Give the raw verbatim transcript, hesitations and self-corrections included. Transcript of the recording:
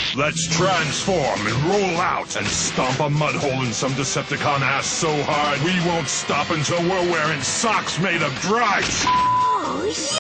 Let's transform and roll out and stomp a mud hole in some Decepticon ass so hard we won't stop until we're wearing socks made of dry. Oh, yeah.